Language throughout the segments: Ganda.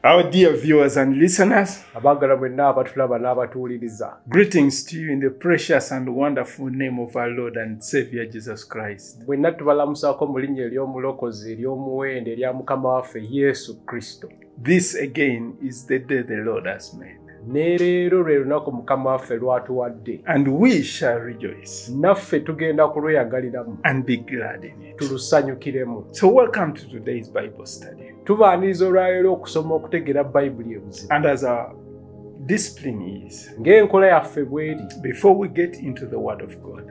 Our dear viewers and listeners, greetings to you in the precious and wonderful name of our Lord and Savior Jesus Christ. This again is the day the Lord has made, and we shall rejoice and be glad in it. So welcome to today's Bible study. And as our discipline is, before we get into the Word of God,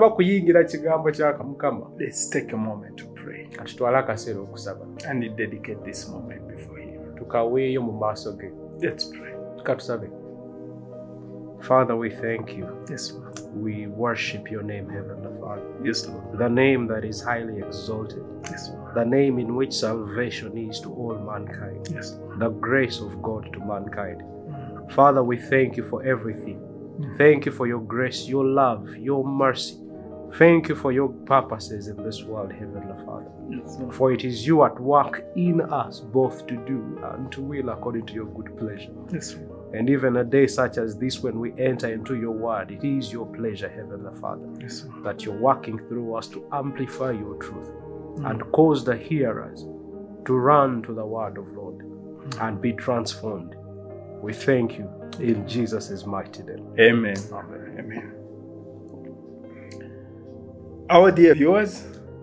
let's take a moment to pray and dedicate this moment before Him. Let's pray. Father, we thank you. Yes, Lord. We worship your name, Heavenly Father. Yes, Lord. The name that is highly exalted. Yes, Lord. The name in which salvation is to all mankind. Yes, Lord. The grace of God to mankind. Father, we thank you for everything. Thank you for your grace, your love, your mercy. Thank you for your purposes in this world, Heavenly Father. Yes, Lord. For it is you at work in us, both to do and to will according to your good pleasure. Yes, Lord. And even a day such as this, when we enter into your word, it is your pleasure, Heavenly Father, Yes, Lord. that you're working through us to amplify your truth and cause the hearers to run to the word of Lord and be transformed. We thank you in Jesus' mighty name. Amen. Amen. Amen. Our dear viewers,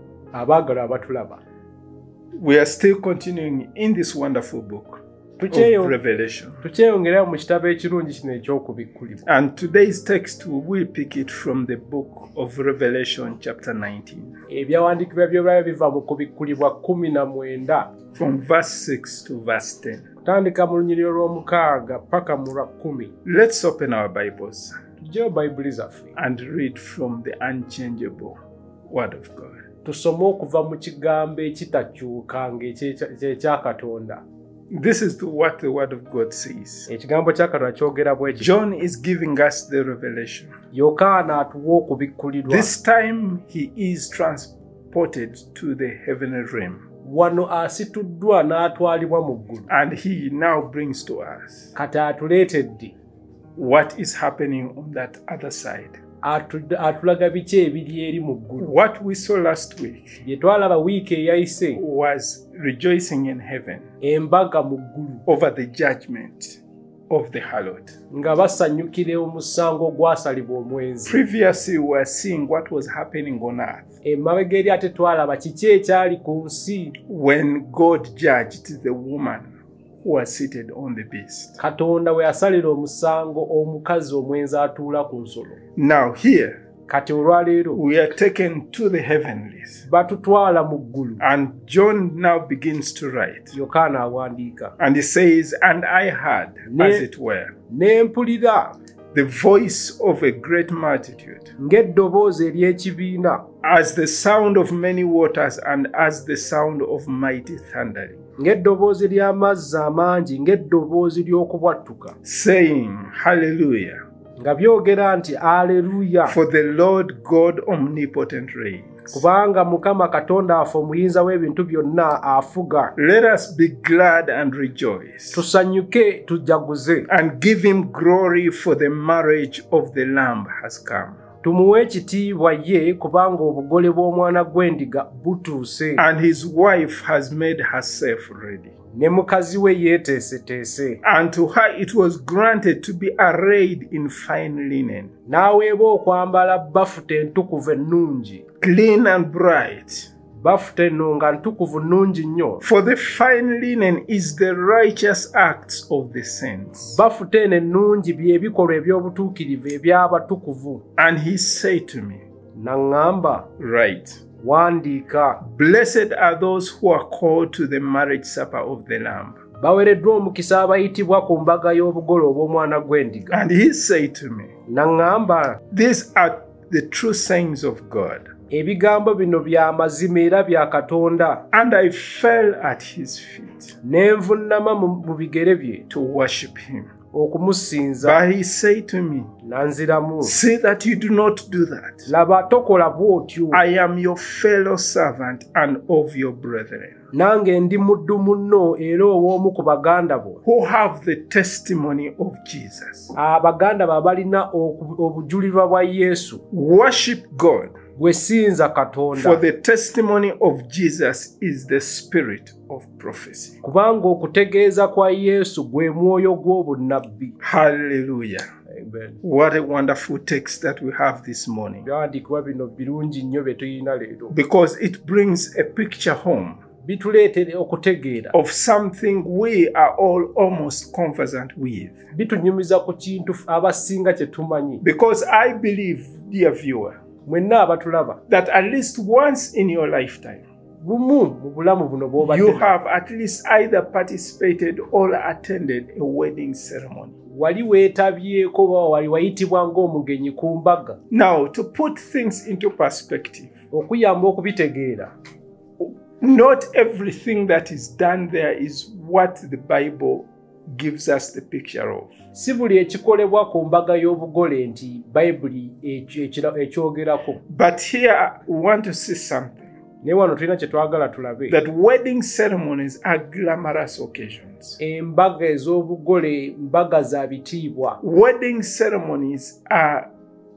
we are still continuing in this wonderful book of Revelation. And today's text, we will pick it from the book of Revelation chapter 19. From verse 6 to verse 10. Let's open our Bibles and read from the unchangeable Word of God. This is what the Word of God says. John is giving us the revelation. This time he is transported to the heavenly realm. And he now brings to us what is happening on that other side. What we saw last week was rejoicing in heaven over the judgment of the harlot. Previously, we were seeing what was happening on earth when God judged the woman who was seated on the beast. Now here, we are taken to the heavenlies. And John now begins to write. And he says, and I heard, as it were, the voice of a great multitude, as the sound of many waters and as the sound of mighty thundering, saying, Hallelujah. For the Lord God omnipotent reigns. Let us be glad and rejoice, and give him glory, for the marriage of the Lamb has come. And his wife has made herself ready. And to her it was granted to be arrayed in fine linen, clean and bright. For the fine linen is the righteous acts of the saints. And he said to me, Write, Blessed are those who are called to the marriage supper of the Lamb. And he said to me, These are the true sayings of God. And I fell at his feet to worship him. okumusinza. But he said to me, Nanziramu, see that you do not do that. laba tokola bw'otyo. I am your fellow servant and of your brethren, Nange ndi muddu munno era ow'omu ku baganda bo, who have the testimony of Jesus. abaganda bo abalina obujulirwa bwa Yesu. Worship God, Gwe sinza for Katonda, the testimony of Jesus is the spirit of prophecy. kubanga okutegeeza kwa Yesu gwe mwoyo gw'obunnabbi. Hallelujah. Amen. What a wonderful text that we have this morning, Byandikibwa bino birungi nnyo bye tulina leero. because it brings a picture home Bituleetera okutegeera. of something we are all almost conversant with. Bitunyumiza ku kintu abasinga kye tumanyi. Because I believe, dear viewer, Mwenna abatulaba, that at least once in your lifetime, bumu mu bulamu buno you bw'obadde have at least either participated or attended a wedding ceremony. wali weetabyeko oba wali wayitibwa ng'omugenyi ku mbaga. Now, to put things into perspective, Okuyamba okubitegeera, not everything that is done there is what the Bible gives us the picture of. si buli ekikolebwa ku mbaga y'obugole nti Bayibuli ekyogerako. But here we want to see something, Naye wano tulina kye twagala tulabe. that wedding ceremonies are glamorous occasions. Embaga ez'obugole mbaga za bitiibwa. Wedding ceremonies are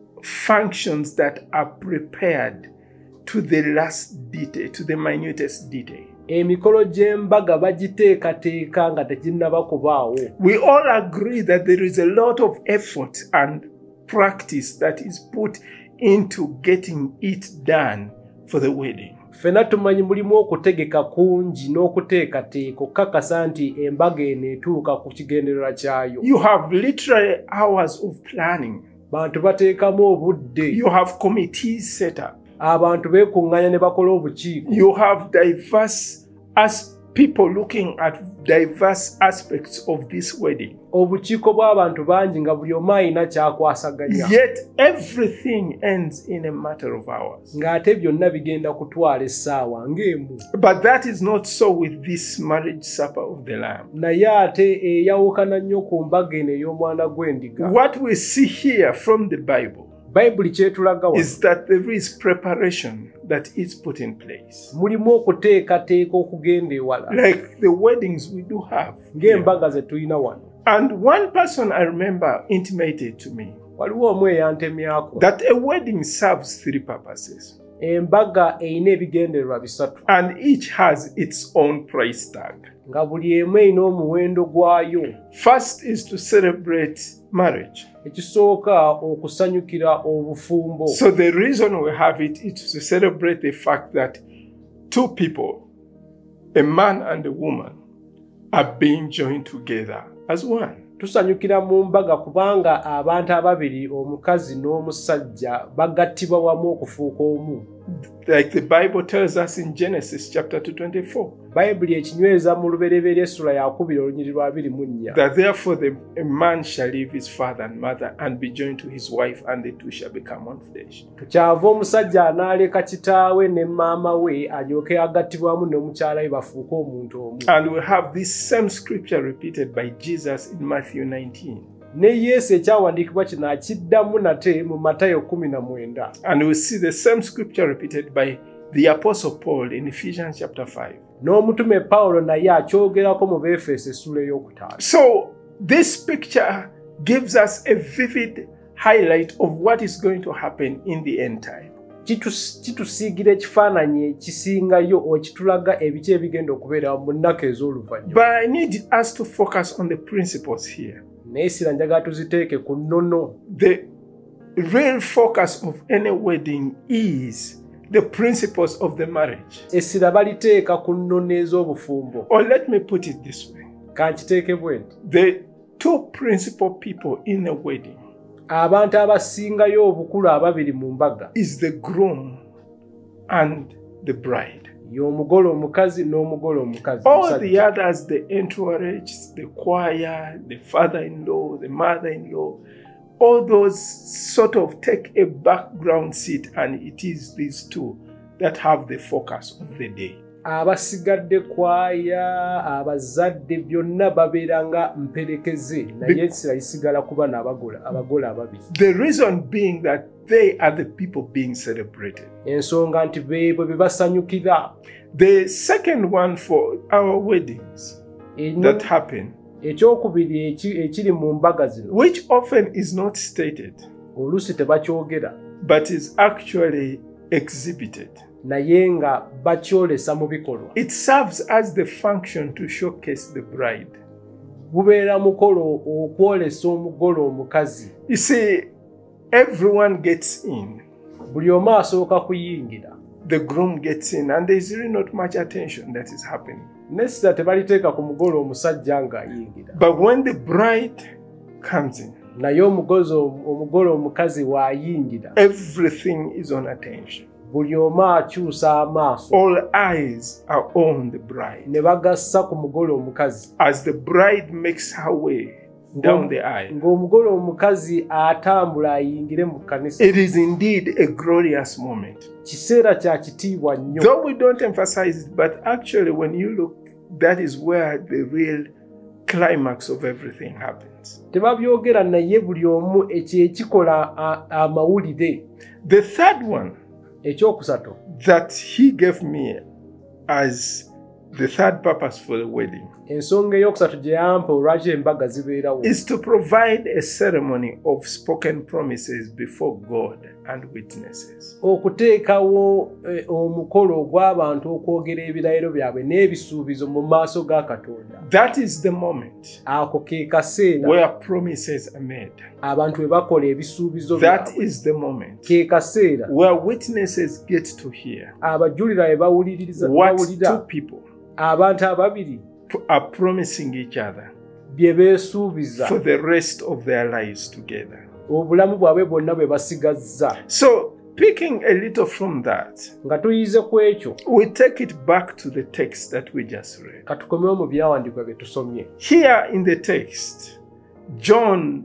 functions that are prepared to the last detail, to the minutest detail. Emikolo gy'embaga bagiteekateeka nga teginnaba kubaawo. We all agree that there is a lot of effort and practice that is put into getting it done for the wedding. Ffenna tumanyi mulimu okutegeka kungi n'okuteekateeka okukakasa nti embaga eno etuuka ku kigendererwa kyayo. You have literally hours of planning. Bantu bateekamu obudde. You have committees set up. Abantu beekuŋŋaanya ne bakola obukiiko. You have diverse people looking at diverse aspects of this wedding. Obukiiko bw'abantu bangi nga buli omu alina kyakwasaganya. Yet everything ends in a matter of hours. Ng'ate byonna bigenda kutwala essaawa ng'emu. But that is not so with this marriage supper of the Lamb. Naye ate eyawukana nnyo ku mbaga eno ey'omwana gw'endiga. What we see here from the Bible Bayibuli kyetulaga wano. is that there is preparation that is put in place. Mulimu okuteekateeka okugenda ewala. Like the weddings we do have. Ng'embaga ze tulina wano. And one person I remember intimated to me Waliwo omu eyantemyako. that a wedding serves three purposes. Embaga eyina ebigendererwa bisatu. And each has its own price tag. Nga buli emu eyina omuwendo gwayo. First is to celebrate marriage. Ekisooka okusanyukira obufumbo. So the reason we have it is to celebrate the fact that two people, a man and a woman, are being joined together as one. Tusanyukira mu mbaga kubanga abantu ababiri, omukazi n'omusajja, bagattibwa wamu okufuuka omu. Like the Bible tells us in Genesis chapter 2:24. Bayibuli ekinyweza mu lubereberye essula ya 2:24. That therefore a man shall leave his father and mother and be joined to his wife, and the two shall become one flesh. Tukyava omusajja anaaleka kitaawe ne maama we alyoke agattibwa wamu n'omukyala we bafuuke omuntu omu. And we have this same scripture repeated by Jesus in Matthew 19. Ne Yesu ekyawandiikibwa kino akiddamu nate mu Matayo 19. And we see the same scripture repeated by the Apostle Paul in Ephesians chapter 5. N'omutume Pawulo naye akyogerako mu Befeso essula ey'okutaano. So this picture gives us a vivid highlight of what is going to happen in the end time. Kitusiigira ekifaananyi ekisingayo ekitulaga ebiki ebigenda okubeera mu nnaku ez'oluvannyuma. But I need us to focus on the principles here. Naye sira njagala tuziteeke ku nnono. The real focus of any wedding is the principles of the marriage. Essira baliteeka ku nnono ez'obufumbo. Or let me put it this way. Kankiteeke bwe nti. The two principal people in the wedding Abantu abasingayo obukulu ababiri mu mbaga is the groom and the bride. Y'omugole omukazi n'omugole omukazi. All the others, the entourage, the choir, the father-in-law, the mother-in-law, all those sort of take a background seat, and it is these two that have the focus of the day. abasigadde kwaya abazadde byonna babeeranga mperekeze naye Isirayiri isigala kuba abagole ababiri. The reason being that they are the people being celebrated. Ensonga nti beebo bye basanyukira. The second one for our weddings that happen, ekyokubiri ekiri mu mbaga zino, which often is not stated, oluusi tebakyogera, but is actually exhibited. Naye nga bakyolesa mu bikolwa. It serves as the function to showcase the bride. Gubeera mukolo okwolesa omugole omukazi. You see, everyone gets in. Buli omu asooka kuyingira. The groom gets in and there is really not much attention that is happening. Nesta tebaliteeka ku mugole omusajja nga ayingira. But when the bride comes in, naye omugole omukazi waayingira, everything is on attention. Buli omu akyusa amaaso. All eyes are on the bride. Ne bagassa ku mugole omukazi. As the bride makes her way down the aisle, ng'omugole omukazi atambula ayingire mu kanisa. It is indeed a glorious moment. Kiseera kya kitiibwa nnyo. Though we don't emphasize it, but actually when you look, that is where the real climax of everything happens. Tebabyogera naye buli omu ekyo ekikola amawulire. The third one ekyokusatu that he gave me as the third purpose for the wedding ensonga eyokusatu gye yampa olwaki embaga zibeerawo is to provide a ceremony of spoken promises before God and witnesses. Okuteekawo omukolo gw'abantu okwogera ebirayiro byabwe n'ebisuubizo mu maaso ga Katonda. That is the moment ako ke kaseera where promises are made. Abantu we bakola ebisuubizo that is the moment ke kaseera where witnesses get to hear abajulira bawuliriza what two people abantu ababiri are promising each other bye beesuubiza for the rest of their lives together. Obulamu bwabwe bwonna bwe basigazza. So picking a little from that, nga tuyize ku ekyo, we take it back to the text that we just read. Katukomewo mu byawandiikibwa bye tusomye. Here in the text, John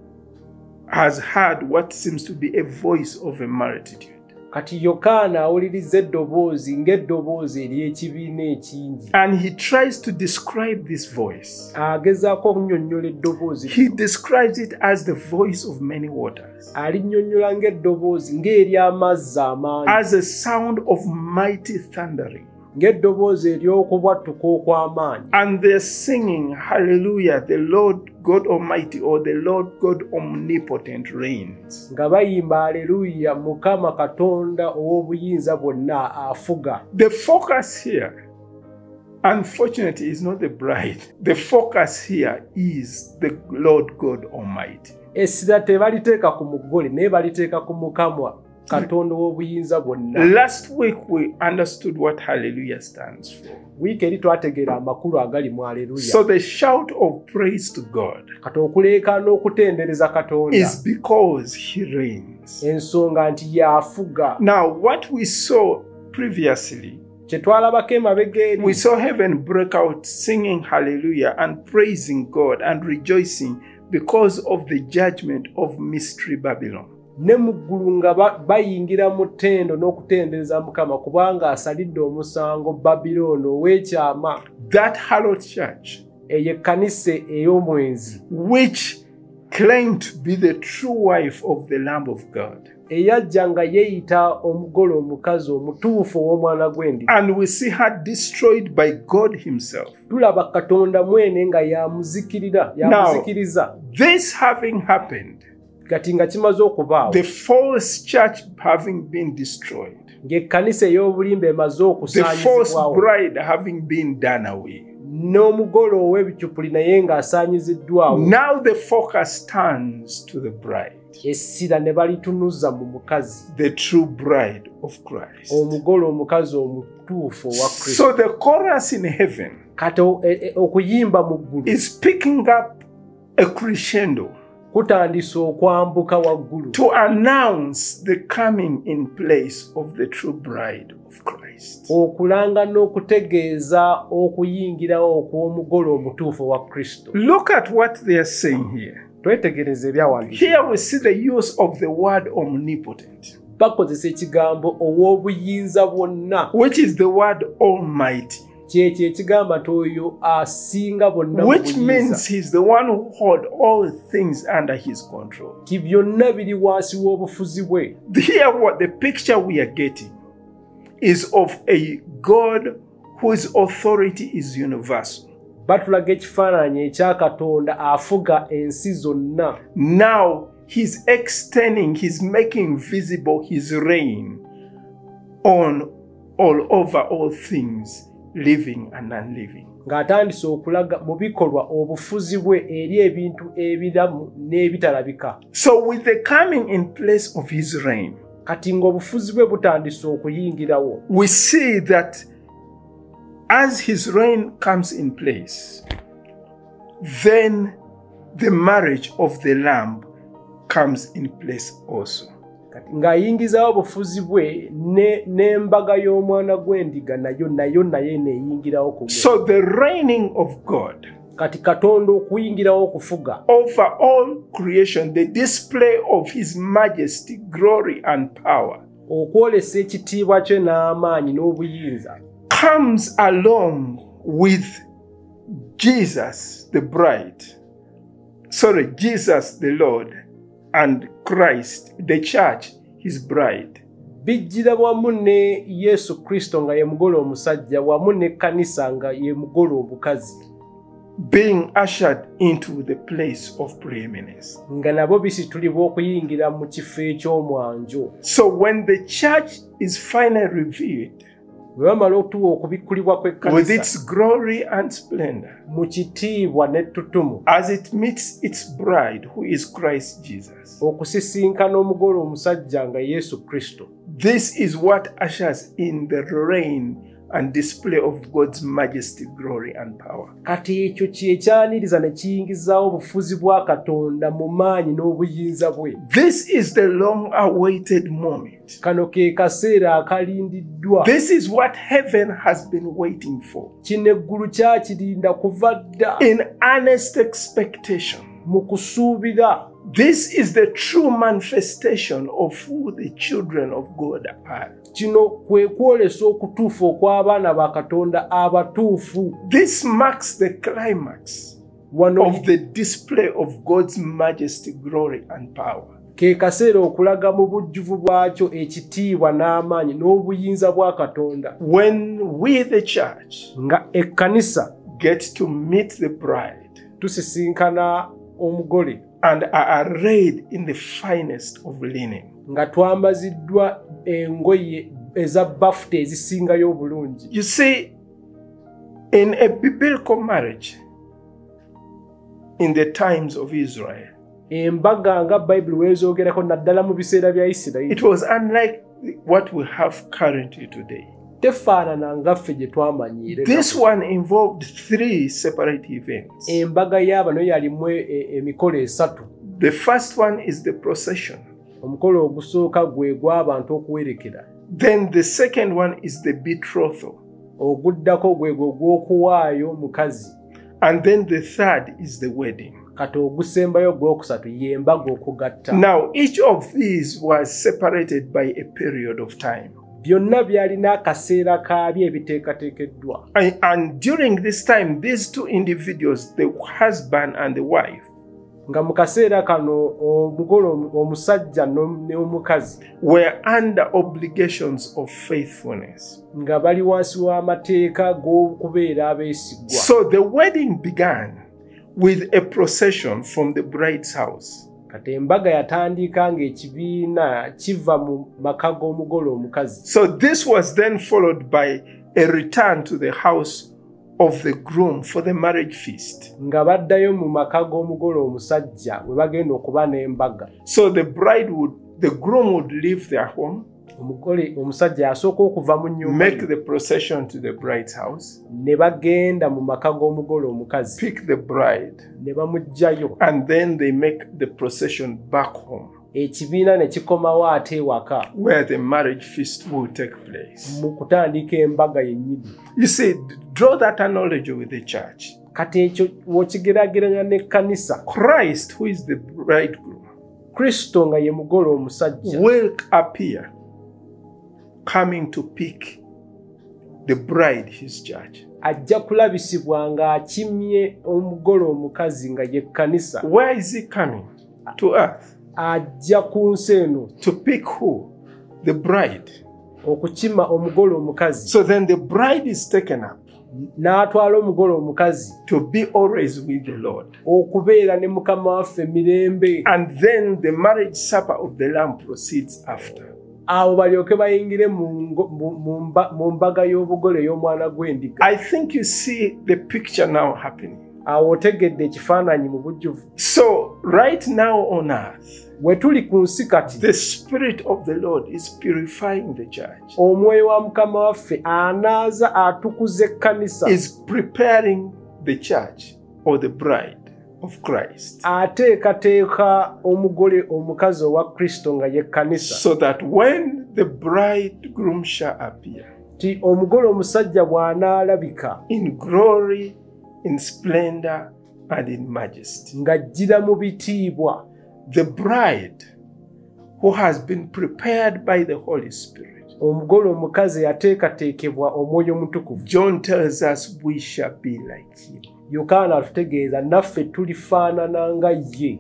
has heard what seems to be a voice of a multitude. Kati Yokaana awuliriza eddoboozi ng'eddoboozi ery'ekibiina ekingi. And he tries to describe this voice. Agezaako okunnyonnyola eddoboozi. He describes it as the voice of many waters. Alinnyonnyola ng'eddoboozi ng'ery'amazzi amangi. As a sound of mighty thundering. Ng'eddoboozi ery'okubwatuka okw'amaanyi. And they're singing, Hallelujah, the Lord God Almighty or the Lord God Omnipotent reigns. Nga bayimba Hallelujah, Mukama Katonda ow'obuyinza bwonna afuga. The focus here, unfortunately, is not the bride. The focus here is the Lord God Almighty. Essira tebaliteeka ku mugole naye baliteeka ku Mukama Katonda w'obuyinza bwonna. Last week we understood what Hallelujah stands for. Wiiki eri twategeera amakulu agali mu Hallelujah. So the shout of praise to God kati okuleekaana okutendereza Katonda is because He reigns. Ensonga nti y'afuga. Now what we saw previously, kye twalabako emabega eri, we saw heaven break out singing Hallelujah and praising God and rejoicing because of the judgment of Mystery Babylon. Ne mu ggulu nga bayingira mu ttendo n'okutendereza Mukama kubanga asalidde omusango Babilooni ow'ekyama. That hallowed church, eyo ekkanisa ey'omwenzi, which claimed to be the true wife of the Lamb of God, eyajja nga yeeyita omugole omukazi omutuufu ow'omwana gw'endiga. And we see her destroyed by God Himself. Tulaba Katonda mwene nga yamuzikiriza. This having happened, kati nga kimaze okubaawo, the false church having been destroyed, ng'ekkanisa ey'obulimba emaze the false okusaanyizibwawo, bride having been done away, n'omugole ow'ebicupuli naye ng'asaanyiziddwawo, now the focus turns to the bride, essira ne balitunuza mu mukazi, the true bride of Christ. omugole omukazi omutuufu owa Kristo. So the chorus in heaven Kati okuyimba mu ggulu is picking up a crescendo kutandisa okwambuka waggulu to announce the coming in place of the true bride of Christ. okulanga n'okutegeeza okuyingirawo okw'omugole omutuufu owa Kristo. Look at what they are saying here. Twetegereze ebyawandiikibwa. Here we see the use of the word omnipotent. bakozesa ekigambo ow'obuyinza bwonna, which is the word Almighty, kyekyo ekigamba nti oyo asinga bonna mu which means buyinza, he's the one who holds all things under his control. ti byonna biri wansi w'obufuzi bwe. Here, what the picture we are getting is of a God whose authority is universal. Batulaga ekifaananyi ekya Katonda afuga ensi zonna. Now he's extending, he's making visible his reign on all over all things, living and unliving. Ng'atandise okulaga mu bikolwa obufuzi bwe eri ebintu ebiramu n'ebitalabika. So with the coming in place of his reign, Kati ng'obufuzi bwe butandise okuyingirawo, we see that as his reign comes in place, then the marriage of the Lamb comes in place also. kati ng'ayingizawo obufuzi bwe n'embaga y'omwana gw'endiga nayo naye neeyingirawo ku bwe. So the reigning of God Kati Katonda okuyingirawo okufuga over all creation, the display of his majesty, glory and power, okwolesa ekitiibwa kye n'amaanyi n'obuyinza, comes along with Jesus the bride. Sorry, Jesus the Lord and Christ, the church, his bride. bijjira wamu ne Yesu Kristo nga ye mugole omusajja wamu n'ekkanisa nga ye mugole omukazi, Being ushered into the place of preeminence. nga nabo bisitulibwa okuyingira mu kifo eky'omwanjo. So when the church is finally revealed Bwe bamala okutuwa okubikkulibwa with kw'ekkanisa its glory and splendor, mu kitiibwa n'ettutumu, as it meets its bride, who is Christ Jesus, okusisinkana omugole omusajja nga Yesu Kristo, this is what ushers in the reign and display of God's majesty, glory and power. kati ekyo kyekyaniriza ne kiyingizaawo obufuzi bwa Katonda mu maanyi n'obuyinza bwe. This is the long-awaited moment. Kano ke kaseera akalindiddwa. This is what heaven has been waiting for, Kino eggulu kyakirinda kuva dda in earnest expectation. mu kusuubira. This is the true manifestation of who the children of God are. Kino kwe kwolesa okutuufu okw'abaana ba Katonda abatuufu. This marks the climax Wano of the display of God's majesty, glory and power. ke kaseera okulaga mu bujjuvu bwakyo ekitiibwa n'amaanyi n'obuyinza bwa Katonda. When we, the church, Nga ekkanisa get to meet the bride tusisinkana omugole and are arrayed in the finest of linen, nga twambaziddwa engoye eza bafuta ezisingayo obulungi. you see, in a biblical marriage, in the times of Israel, Embaga nga Bayibuli weezoogerako naddala mu biseera bya Isirayiri it was unlike what we have currently today. tefaanana nga ffe gye twamanyiira. This one involved 3 separate events. Embaga y'abano yalimu emikolo esatu. The first one is the procession. Omukolo ogusooka gwe gw'abantu okuwerekera. Then the second one is the betrothal. Oguddako gwe gw'okuwaayo mukazi. And then the third is the wedding. Kati ogusembayo gw'okusatu y'embaga okugatta. Now, each of these was separated by a period of time. Byonna byalina akaseera kaabyo ebiteekateekeddwa. And during this time, these two individuals, the husband and the wife, Nga mu kaseera kano omugole omusajja n'omukazi were under obligations of faithfulness. nga bali wansi w'amateeka g'okubeera abeesigwa. So the wedding began with a procession from the bride's house. Kati embaga yatandika ng'ekibiina kiva mu maka g'omugole omukazi. So this was then followed by a return to the house of the groom for the marriage feast. Nga baddayo mu maka g'omugole omusajja we bagenda okuba n'embaga. So the groom would leave their home, Omugole omusajja asooka okuva mu nnyumba make the procession to the bride's house, ne bagenda mu maka g'omugole omukazi pick the bride, ne bamuggyayo. and then they make the procession back home, Ekibiina ne kikomawo ate ewaka where the marriage feast will take place. mu kutandika embaga yennyini. You see, draw that analogy with the church. Kati ekyo bw'okigeraageranya n'ekkanisa, Christ, who is the bridegroom, Kristo nga ye mugole omusajja will appear coming to pick the bride, his church. Ajja kulabisibwa ng'akimye omugole omukazi nga ye kkanisa. Where is he coming? To earth. Ajja ku nsi eno. To pick who? The bride. Okukima omugole omukazi. So then the bride is taken up. N'atwala omugole omukazi. To be always with the Lord. Okubeera ne Mukama waffe mirembe. And then the marriage supper of the Lamb proceeds after. Awo balyoke bayingire mu mbaga y'obugole y'omwana gw'endiga. I think you see the picture now happening. Awo otegedde ekifaananyi mu bujjuvu. So right now on earth, we tuli ku nsi kati, the Spirit of the Lord is purifying the church. Omwoyo wa Mukama waffe anaaza atukuza ekkanisa. Is preparing the church or the bride of Christ. Ateekateeka omugole omukazi owa Kristo nga ye kkanisa. So that when the bridegroom shall appear, ti omugole omusajja bw'anaalabika, in glory, in splendor, and in majesty, ng'ajjira mu bitiibwa, the bride who has been prepared by the Holy Spirit, omugole omukazi yateekateekebwa omwoyo omutukuvu. John tells us we shall be like him. Yokaana atutegeeza naffe tulifaanana nga ye.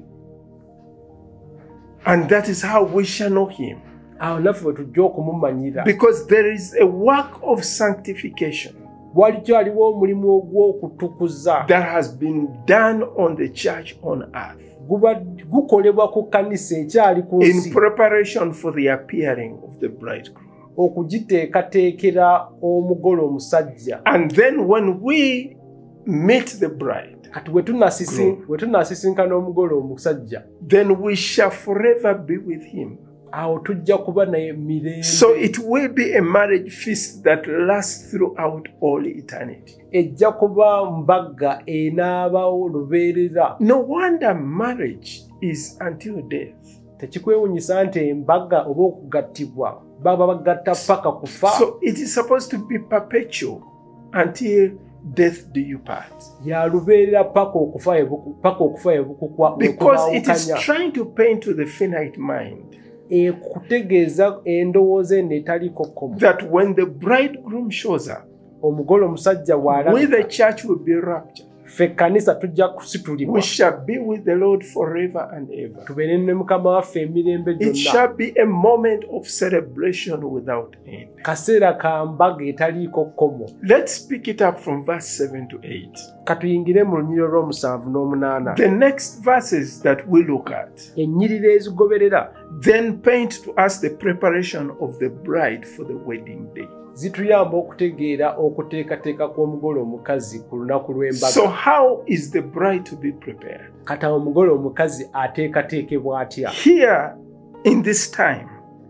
And that is how we shall know him. Awo naffe bwe tujja okumumanyira. Because there is a work of sanctification waliwo omulimu ogw'okutukuza that has been done on the church on earth. Gukolebwa ku kkanisa ekyali ku nsi. In preparation for the appearing of the bridegroom. Okugiteekateekera omugole omusajja. And then when we meet the bride, kati we tunaasisinkana omugole omusajja, then we shall forever be with him. Awo tujja kuba naye mirembe. So it will be a marriage feast that lasts throughout all eternity. Ejja kuba mbaga enaabawo lubeerera. No wonder marriage is until death. Tekikwewunyisa nti embaga oba okugattibwa baba bagatta paka kufa. So it is supposed to be perpetual until death do you part. Ya lubeerera paka okufa ebukukwa. Because it is trying to paint to the finite mind kutegeeza endowooza eno etaliko kkomo. That when the bridegroom shows up, omugole omusajja bw'alabika, we the church will be raptured. Ffe ekkanisa tujja kusitulibwa. We shall be with the Lord forever and ever. Tubeere ne Mukama waffe emirembe gyonna. It shall be a moment of celebration without end. Kaseera ka mbaga etaliiko kkomo. Let's pick it up from verse 7 to 8. Katuyingire mu lunyiriro lw'omusanvu n'omunaana. The next verses that we look at ennyiriro ezigoberera then paint to us the preparation of the bride for the wedding day. Zituyamba okutegeera okuteekateeka kw'omugole omukazi ku lunaku lw'embaga. So how is the bride to be prepared? Kata omugole omukazi ateekateekebwa atya? Here in this time,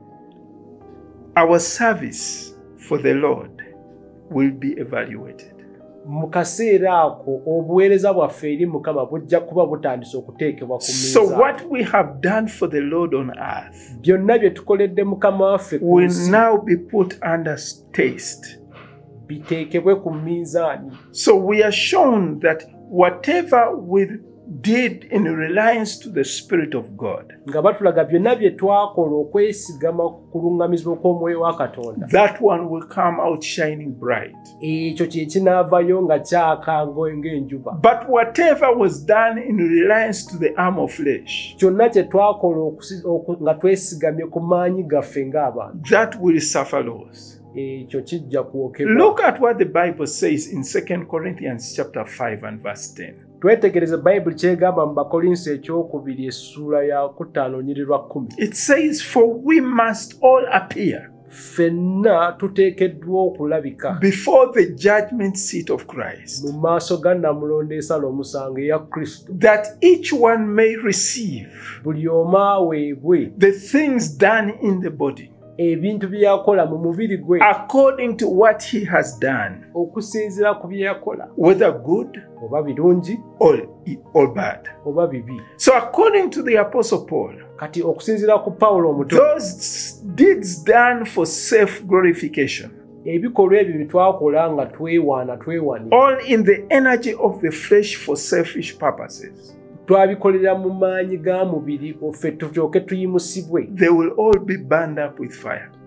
our service for the Lord will be evaluated. Mu kaseera ako obuweereza bwaffe eri Mukama bujja kuba butandise okuteekebwa ku miizani. So what we have done for the Lord on earth byonna bye tukoledde Mukama waffe ku will nsi now be put under taste. Biteekebwe ku miizaani. So we are shown that whatever we did in reliance to the Spirit of God, nga batulaga byonna bye twakola okwesigama ku kuluŋŋamizibwa kw'omwoyo wa Katonda, that one will come out shining bright. Ekyo kye kinaavayo nga kyaka ng'enjuba. But whatever was done in reliance to the arm of flesh, kyonna kye twakola nga twesigamye ku maanyi gaffe ng'abantu, that will suffer loss. Ekyo kijja kwokebwa. Look at what the Bible says in 2 Corinthians chapter 5 and verse 10. Twetegereze Bayibuli kyegamba mu Bakolinso ekyokubiri essuula ya 5 nnyiriri lwa 10. It says, for we must all appear ffenna tuteekeddwa okulabika before the judgment seat of Christ, mu maaso ga Nnamulondo esala omusango eya Kristo, that each one may receive buli omu aweebwe the things done in the body ebintu bye yakola mu mubiri gwe according to what he has done, okusinziira ku bye yakola, whether good oba birungi or bad. oba bibi. So according to the Apostle Paul, Kati okusinziira ku Pawulo omuto, those deeds done for self-glorification, ebikolwa ebyo bye twakola nga twewaana, all in the energy of the flesh for selfish purposes, twabikolera mu maanyi ga mubiri offe tulyoke tuyimusibwe, they will all be burned up with fire.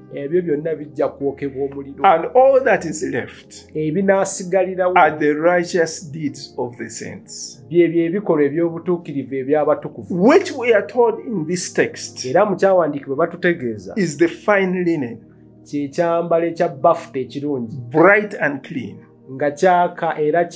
ebyo byonna bijja kwokebwa omuliro and all that is left ebinaasigalirawo are the righteous deeds of the saints, byebyo ebikolwa eby'obutuukirivu eby'abatukuvu, which we are told in this text era mu kyawandiikibwa batutegeeza is the fine linen, kyekyambalo ekya bafuta ekirungi bright and clean, nga kyaka era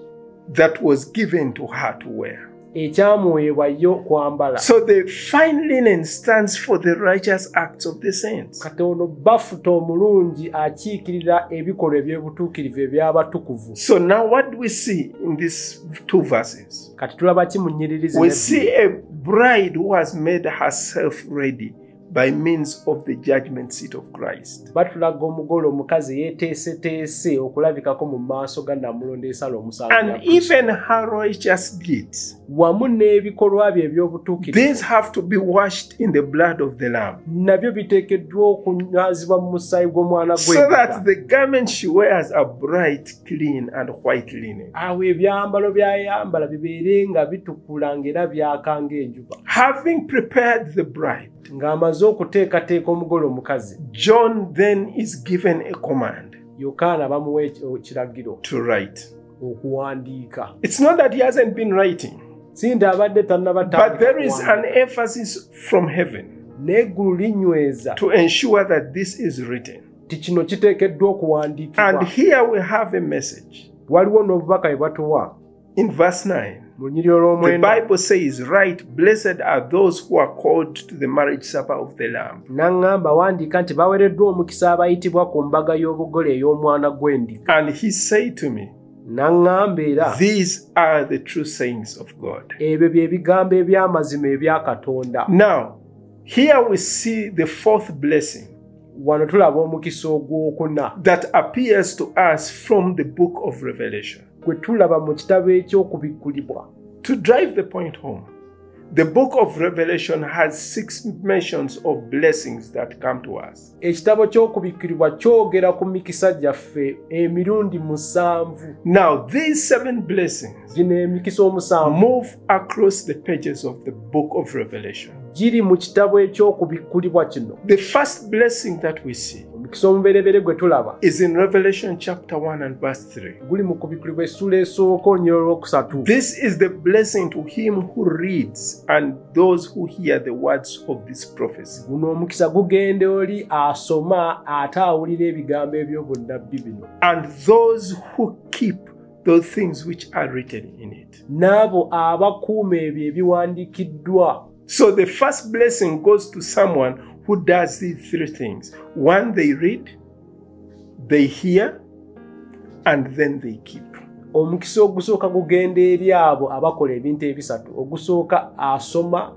that was given to her to wear. ekyamuweebwa yo kwambala. So the fine linen stands for the righteous acts of the saints. Kati ono bafuta omulungi akiikirira ebikolwa eby'obutuukirivu eby'abatukuvu. So now what do we see in these two verses? Kati tulaba ki mu nnyiriri We see a bride who has made herself ready by means of the judgment seat of Christ. Batulaga omugole omukazi yeeteeseteese okulabikako mu maaso ga Namulonde esala omusango. And even her righteous deeds, wamu n'ebikolwa bye eby'obutuukirivu, these have to be washed in the blood of the Lamb, nabyo biteekeddwa okunywazibwa mu musaayi gw'omwana so that the garments she wears are bright, clean, and white linen. awo ebyambalo by'ayambala bibeere nga bitukula ng'era byaka ng'enjuba. Having prepared the bride, ng'amaze okuteekateeka omugole omukazi, John then is given a command Yokaana bamuwa ekiragiro to write. okuwandiika. It's not that he hasn't been writing, Si nti abadde tannaba but there is an emphasis from heaven n'eggulu linyweza to ensure that this is written. ti kino kiteekeddwa And okuwandiikibwa. here we have a message. Waliwo n'obubaka bwe batuwa In verse 9, mu nnyiriro the olw'omwenda. Bible says, "Right, blessed are those who are called to the marriage supper of the Lamb." N'aŋŋamba wandiika nti baweereddwa omukisa abayitibwa ku mbaga y'obugole ey'omwana gw'endiga. And he said to me, N'aŋŋamba era "These are the true sayings of God." ebyo bye bigambo eby'amazima ebya Katonda. Now, here we see the fourth blessing Wano tulaba omukisa ogwokuna that appears to us from the book of Revelation. gwe tulaba mu kitabo eky'okubikkulibwa. To drive the point home, the book of Revelation has 6 mentions of blessings that come to us. Ekitabo ky'okubikkulibwa kyogera ku mikisa gyaffe emirundi 7. Now, these 7 blessings Gino emikisa 7 move across the pages of the book of Revelation. giri mu kitabo eky'okubikkulibwa kino. The first blessing that we see Omukisa omubereberye gwe tulaba is in Revelation chapter 1 and verse 3. guli mu kubikkulibwa essula esooka olunyiriro olwokusatu. This is the blessing to him who reads and those who hear the words of this prophecy. Guno omukisa gugenda oli asoma ate awulira ebigambo eby'obunnabbi bino, And those who keep those things which are written in it. n'abo abakuuma ebyo ebiwandiikiddwa. So the first blessing goes to someone who does these 3 things. 1, they read, they hear, and then they keep. Omukisa ogusooka gugenda eri abo abakola ebintu ebisatu. Ogusooka asoma,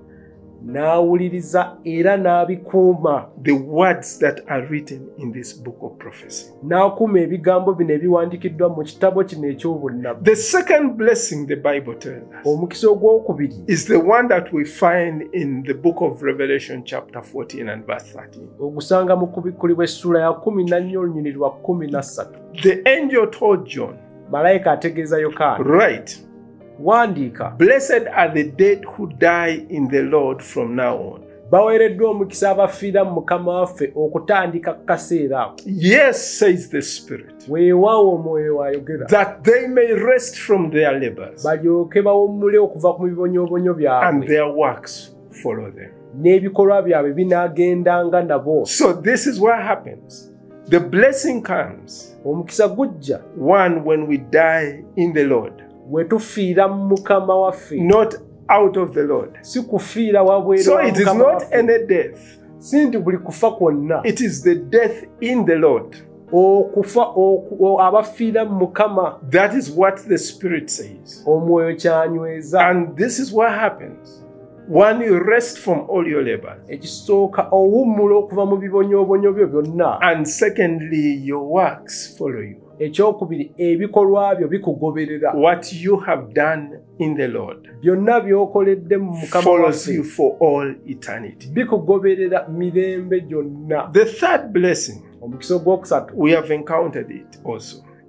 n'awuliriza era n'abikuuma. The words that are written in this book of prophecy. N'akuuma ebigambo bino ebiwandiikiddwa mu kitabo kino eky'obunnabbi. The second blessing the Bible tells us Omukisa ogwokubiri is the one that we find in the book of Revelation chapter 14 and verse 13. ogusanga mu kubikkulibwa essula ya 14 olunyiriri lwa 13. The angel told John, Malayika ategeeza Yokaana, "Write, wandiika, blessed are the dead who die in the Lord from now on." baweereddwa omukisa abafiira mu Mukama waffe okutandika ku kaseera ako. Yes, says the Spirit, Weewaawo Omwoyo w'ayogera, that they may rest from their labors balyoke bawummule okuva ku mibonyoobonyo and byabwe, their works follow them. n'ebikolwa byabwe binaagendanga nabo. So this is what happens. The blessing comes, Omukisa gujja 1, when we die in the Lord, bwe tufiira mu Mukama waffe, not out of the Lord. si kufiira wabweru So wa it is Mukama not waffe. any death. Si nti buli kufa kwonna, It is the death in the Lord. okufa abafiira mu Mukama. That is what the Spirit says. Omwoyo kyanyweza. And this is what happens. 1, you rest from all your labors. Ekisooka owummula okuva mu bibonyoobonyo byo byonna. And secondly, your works follow you. Ekyokubiri, ebikolwa byo bikugoberera. What you have done in the Lord Byonna by'okoledde mu Mukama follows you waffe for all eternity. bikugoberera mirembe gyonna. The third blessing, Omukisa ogwokusatu we have encountered it also.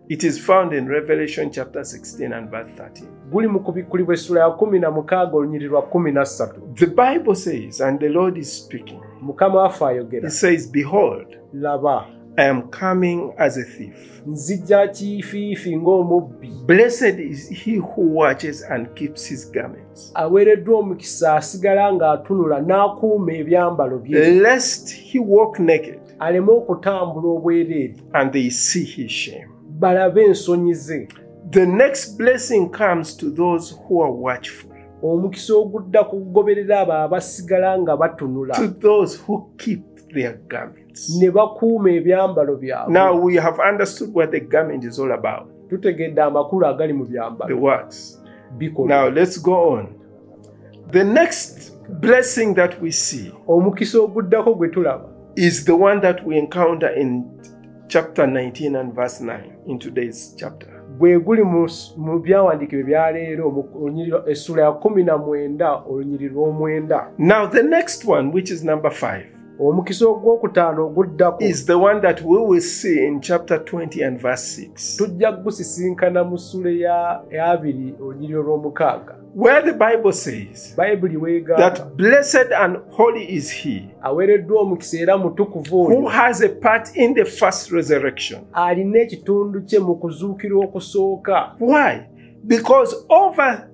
It is found in Revelation chapter 16 and verse 13. Guli mu kubikkulibwa essula ya 16 olunyiriri lwa 13. The Bible says, and the Lord is speaking, Mukama waffe ayogera. He says, behold, Laba, I am coming as a thief. nzija kifiifi ng'omubbi. Blessed is he who watches and keeps his garments, Aweereddwa omukisa asigala ng'atunula n'akuuma ebyambalo bye, lest he walk naked aleme okutambula obwereere, and they see his shame. balabe ensonyi ze. The next blessing comes to those who are watchful, Omukisa ogudda kugoberera abo abasigala nga batunula, to those who keep their garments. ne bakuuma ebyambalo byabwe. Now we have understood what the garment is all about, Tutegedde amakulu agali mu the byambalo works. bikola. Now let's go on. The next blessing that we see Omukisa oguddako gwe tulaba is the one that we encounter in chapter 19 and verse 9 in today's chapter. gwe guli mu byawandiikibwa bya leero essula ya 19 olunyiriri lw'omwenda. Now the next one, which is number 5, Omukisa ogwokutaano oguddako is the one that we will see in chapter 20 and verse 6, tujja gusisinkana mu ssula ya 2 olunyiriri olw'omukaaga. where the Bible says Bayibuli weegamba that blessed and holy is he aweereddwa omukisa era mutukuvu who oyo has a part in the first resurrection. alina ekitundu kye mu kuzuukira okusooka. Why? Because over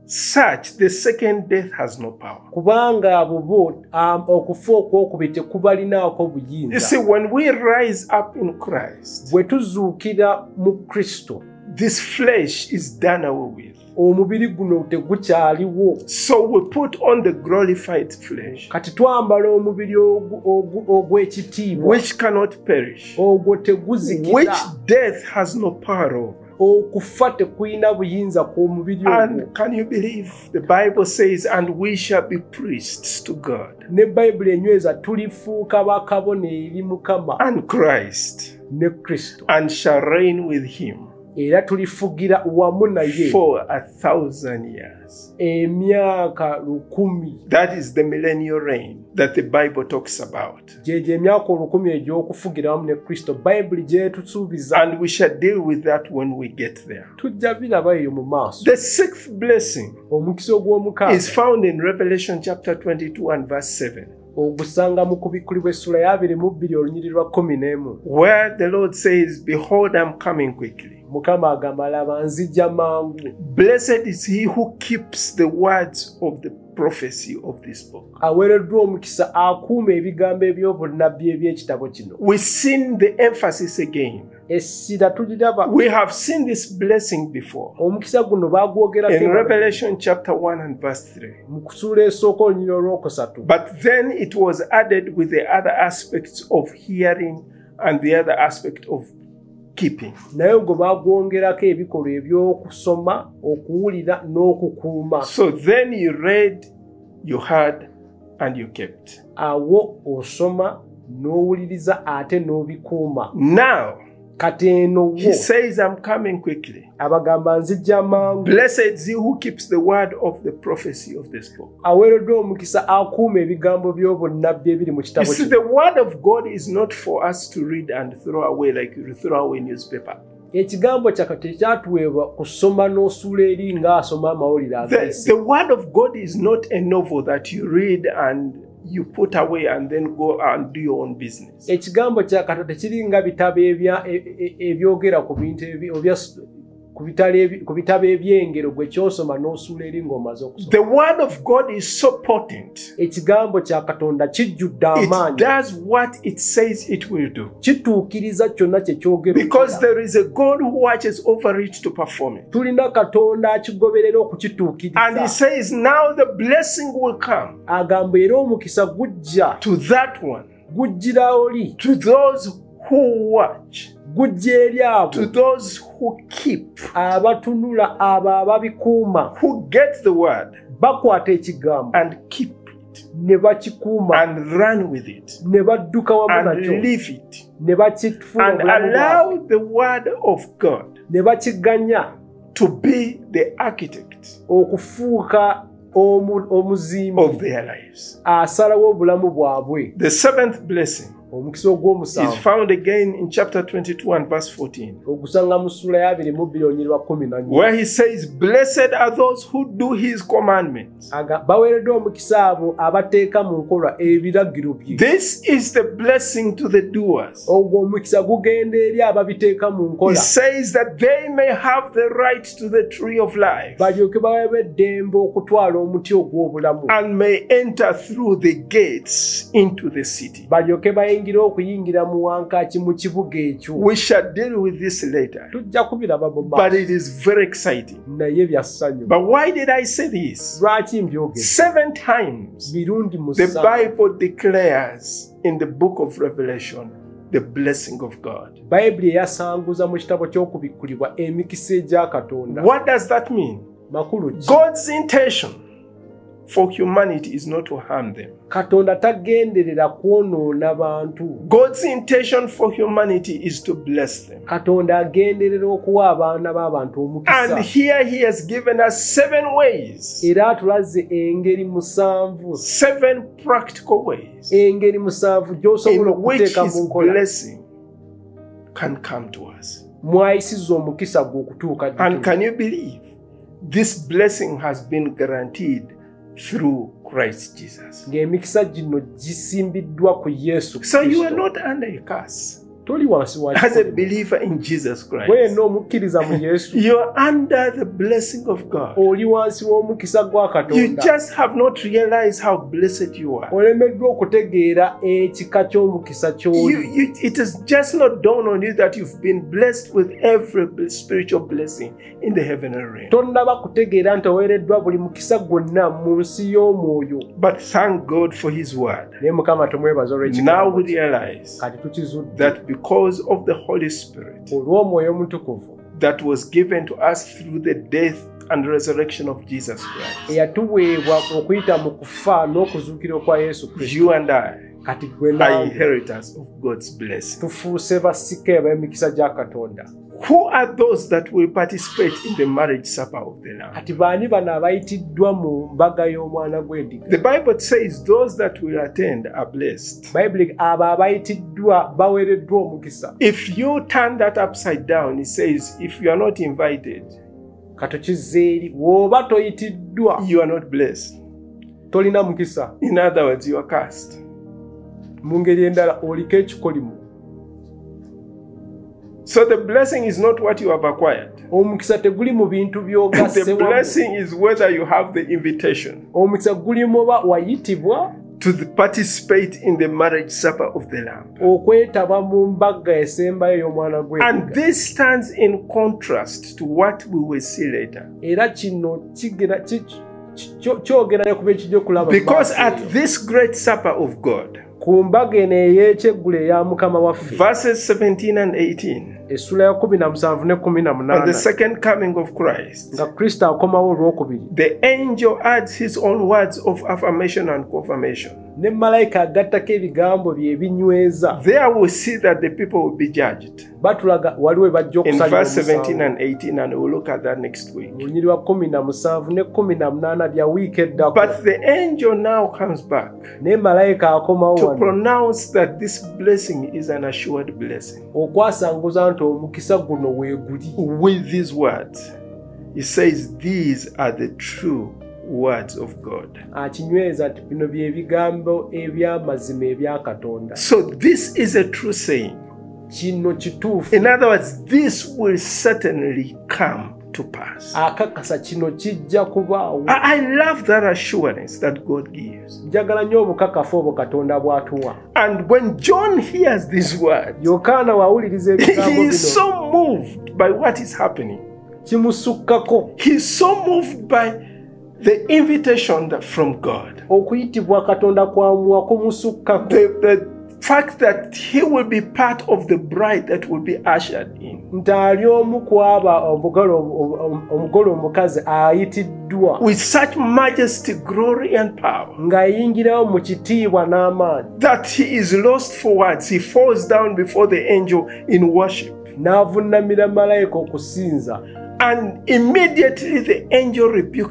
such the second death has no power. Kubanga abo bo okufa okwokubiri tekubalinaako You buyinza. see, when we rise up in Christ, Bwe tuzuukira mu Kristo, this flesh is done away with. omubiri guno tegukyaliwo. So we put on the glorified flesh, Kati twambala omubiri ogw'ekitiibwa, which cannot perish, ogwo teguzikira, which death has no power over. okufa tekulina buyinza ku mubiri ogwo. And can you believe the Bible says, and we shall be priests to God Ne Bayibuli enyweza tulifuuka bakabona eri Mukama and Christ, ne Kristo, and shall reign with him era tulifugira wamu naye for 1,000 years. emyaka 1,000. That is the millennial reign that the Bible talks about. Gyegyo emyaka 1,000 egy'okufugira wamu ne Kristo Bayibuli gyetusuubiza, And we shall deal with that when we get there. tujja biraba eyo mu maaso. The sixth blessing Omukisa ogw'omukaaga is found in Revelation chapter 22 and verse 7, ogusanga mu kubikkulibwa essula ya 22 olunyiriri lwa 11, where the Lord says, behold, I'm coming quickly. Mukama agamba laba nzija mangu. Blessed is he who keeps the words of the prophecy of this book. Aweereddwa omukisa akuuma ebigambo eby'obunnabbi eby'ekitabo kino. We've seen the emphasis again. Essira tuliraba. We have seen this blessing before Omukisa guno baagwogerako in Revelation chapter 1 and verse 3. mu kusula esooka olunyiriri olwokusatu. But then it was added with the other aspects of hearing and the other aspect of keeping. Naye gwe baagwongerako ebikolwa eby'okusoma, okuwulira n'okukuuma. So then you read, you heard, and you kept. Awo osoma n'owuliriza ate n'obikuuma. Now, Kati eno wo he says, I'm coming quickly. abagamba nzija mangu. Blessed is he who keeps the word of the prophecy of this book. Aweereddwa omukisa akuuma ebigambo by'obunnabbi ebiri mu You kitabo see, kino. the word of God is not for us to read and throw away like you throw away newspaper. Ekigambo kya Katonda tekyatuweebwa kusoma n'osuula eri ng'asoma amawulire agayise. The word of God is not a novel that you read and you put away and then go and do your own business. Ekigambo kya Katonda tekiri nga bitabo ebyogera ku bintu ku bitabo eby'engero gwe kyosoma n'osuula eri ng'omaze okusoma. The word of God is so potent. Ekigambo kya Katonda kijjudde It amaanyi. does what it says it will do. Kituukiriza kyonna kye kyogera. Because there is a God who watches over it to perform it. Tulina Katonda akigoberera And he okukituukiriza. says, now the blessing will come Agamba era omukisa gujja. to that one, Gujjira oli. to those who watch, Gujja eri abo. to those who keep, Abatunula abo ababikuuma. who get the word Bakwata ekigambo. and keep it Ne bakikuuma. and run with it Ne badduka wamu and nakyo. live it Ne bakifuna and obulamu bwabwe. allow the word of God Ne bakiganya to be the architect okufuuka omuzimbi of their lives. asalawo obulamu bwabwe. The seventh blessing omukisa ogw'omusanvu is found again in chapter 22 and verse 14. ogusanga mu ssula ya 22:14 Where he says, "Blessed are those who do his commandments." baweereddwa omukisa abo abateeka mu nkola ebiragiro bye. This is the blessing to the doers. ogwo omukisa gugenda eri ababiteeka mu He nkola says that they may have the right to the tree of life balyoke baweebwa eddembe okutwala omuti ogw'obulamu and may enter through the gates into the city. balyoke bayingire okuyingira mu wankaaki mu kibuga ekyo. We shall deal with this later, tujja kubiraba mu but maaso it is very exciting. naye bya ssanyu. But why did I say this? lwaki mbyogera? 7 times mirundi the musanvu Bible declares in the book of Revelation the blessing of God. bayibuli eyasanguza mu kitabo ky'okubikkulibwa emikisa egya katonda. What does that mean? makulu ki? God's intention for humanity is not to harm them. katonda tagenderera kwonoona bantu. God's intention for humanity is to bless them. katonda agenderera okuwa abaana b'abantu omukisa. And here he has given us 7 ways, era atulaze engeri musanvu 7 practical ways engeri musanvu gy'osobola in which okuteeka his mu nkola blessing can come to us. mwayisiza omukisa gwe okutuuka And gye can you believe this blessing has been guaranteed through Christ Jesus? ng'emikisa gino gisimbiddwa ku Yesu So you are Kristo. not under a curse toli wansi wa as a kikolimo. believer in Jesus gwe Christ. yenna omukkiriza mu Yesu You are under the blessing of God. oli wansi w'omukisa gwa You katonda. just have not realized how blessed you are. olemeddwa okutegeera ekika ky'omukisa ky'oli. It has just not dawned on you that you've been blessed with every spiritual blessing in the heavenly realm. tonnaba kutegeera nti oweereddwa buli mukisa gwonna mu nsi y'omwoyo. But thank God for his word. naye mukama tumwebaza Now olw'ekigambo we kye. realize kati tukizudde that because of the Holy Spirit olw'omwoyo omutukuvu that was given to us through the death and resurrection of Jesus Christ, eyatuweebwa okuyita mu kufa n'okuzuukira kwa Yesu Kristo. you and I kati gwe are nange inheritors of God's blessing. tufuuse basike ab'emikisa gya katonda. Who are those that will participate in the marriage supper of the Lamb? kati baani bano abayitiddwa mu mbaga y'omwana gw'endiga? The Bible says those that will attend are blessed. bayibuli abo abayitiddwa baweereddwa omukisa. If you turn that upside down, it says, if you are not invited, katukizze eri bw'oba toyitiddwa you are not blessed. tolina mukisa. In other words, you are cursed. mu ngeri endala oliko ekikolimo. So the blessing is not what you have acquired. omukisa teguli mu bintu by'ogasse The wamu. blessing is whether you have the invitation omukisa guli mu ba wayitibwa to participate in the marriage supper of the Lamb. okwetaba mu mbaga esembayo y'omwana And gw'endiga. this stands in contrast to what we will see later. era kino kyogera ne ku byekijja okulaba mu Because maaso at eyo. this great supper of God, ku mbaga eno ey'ekyeggulo eya mukama waffe verses 17 and 18, essula ya 17 ne on the 18 second coming of Christ, nga kristo akomawo olwokubiri the angel adds his own words of affirmation and confirmation. ne malayika agattako ebigambo bye ebinyweza. There we see that the people will be judged. batulaga waliwo bajja In verse 17 okusalira and 18, and we'll look at that next week. lunyiri lwa 17 ne 18 bya wiiki eddako. But the angel now comes back naye malayika akomawo to wano pronounce that this blessing is an assured blessing. okwasanguza nti omukisa guno weeguli. With these words, he says, these are the true words of God. akinyweza nti bino bye bigambo eby'amazima ebya katonda. So this is a true saying. kino kituufu. In other words, this will certainly come to pass. akakasa kino kijja kubaawo. I love that assurance that God gives. njagala nnyo obukakafu obwo katonda bw'atuwa. And when John hears these words, yokaana wawuliriza ebigambo he bino is so moved by what is happening. kimusukkako He's so moved by the invitation from God. okuyitibwa katonda kwamuwa kumusukkako. The fact that he will be part of the bride that will be ushered in. nti ali omu kwaba omugole omukazi ayitiddwa With such majesty, glory, and power, ng'ayingirawo mu kitiibwa n'amaanyi. that he is lost for words. He falls down before the angel in worship. n'avunnamira malayika okusinza. And immediately the angel rebukes him.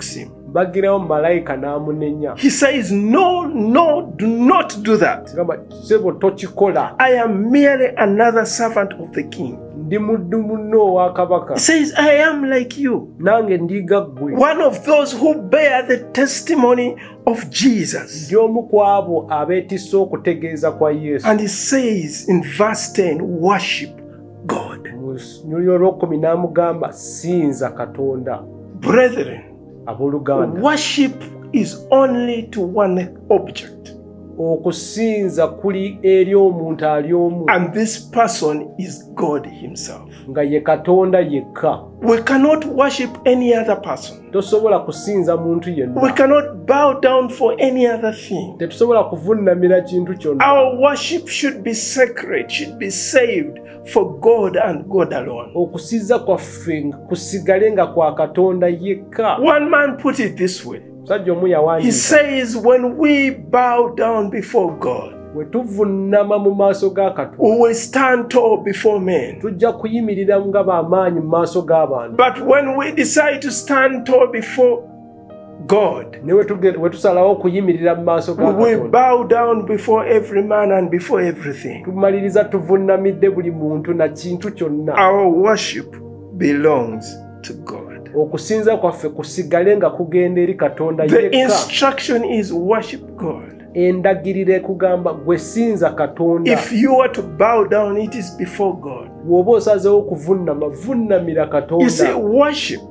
bagirawo malayika n'amunenya. He says, no, do not do that. Gamba sebo tokikola. I am merely another servant of the king. Ndi muddu munno wa kabaka. He says, I am like you. Nange ndiga ggwe. One of those who bear the testimony of Jesus. Ndi omu ku abo abeetisse okutegeeza kwa Yesu. And he says in verse 10, worship God. Mu nnyonyi olw'okumi n'amugamba sinza Katonda. Brethren, abooluganda, worship is only to one object. Okusinza kuli eri omuntu ali omu. And this person is God himself. Nga ye Katonda yekka. We cannot worship any other person. Tosobola kusinza muntu yenna. We cannot bow down for any other thing. Tetusobola kuvunnamira kintu kyonna. Our worship should be sacred, should be saved for God and God alone. Okusinza kwaffe kusigale nga kwa Katonda yekka. One man put it this way. He says, when we bow down before God, we will stand tall before men. But when we decide to stand tall before God, we bow down before every man and before everything. Our worship belongs to God. Okusinza kwaffe kusigale nga kugenda eri Katonda yekka. The instruction is worship God. Endagirire kugamba gwe sinza Katonda. If you are to bow down, it is before God. Woba osazeewo okuvunnama, vunnamira Katonda. You see, worship